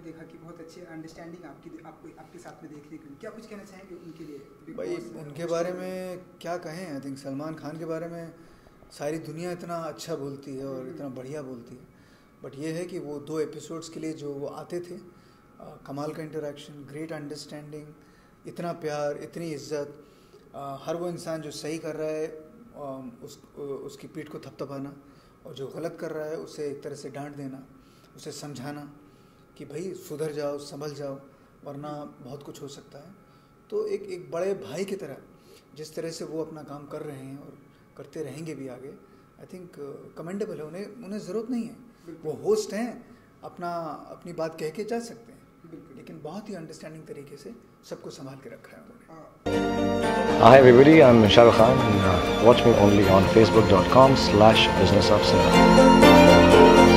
देखा कि बहुत अच्छी अंडरस्टैंडिंग आपके साथ में देखने को, क्या कुछ कहना चाहेंगे उनके लिए? भाई उनके बारे में क्या कहें, आई थिंक सलमान खान के बारे में सारी दुनिया इतना अच्छा बोलती है और इतना बढ़िया बोलती है, बट ये है कि वो 2 एपिसोड्स के लिए जो वो आते थे, कमाल का इंटरेक्शन, ग्रेट अंडरस्टैंडिंग, इतना प्यार, इतनी इज्जत, हर वो इंसान जो सही कर रहा है उसकी पीठ को थपथपाना, और जो गलत कर रहा है उसे एक तरह से डांट देना, उसे समझाना कि भाई सुधर जाओ, संभल जाओ, वरना बहुत कुछ हो सकता है। तो एक बड़े भाई की तरह जिस तरह से वो अपना काम कर रहे हैं और करते रहेंगे भी आगे, आई थिंक कमेंडेबल है। उन्हें ज़रूरत नहीं है, वो होस्ट हैं, अपनी बात कह के जा सकते हैं, लेकिन बहुत ही अंडरस्टैंडिंग तरीके से सबको संभाल के रखा है उन्होंने। Hi everybody, I'm Shah Rukh Khan and watch me only on facebook.com/businessofcinema.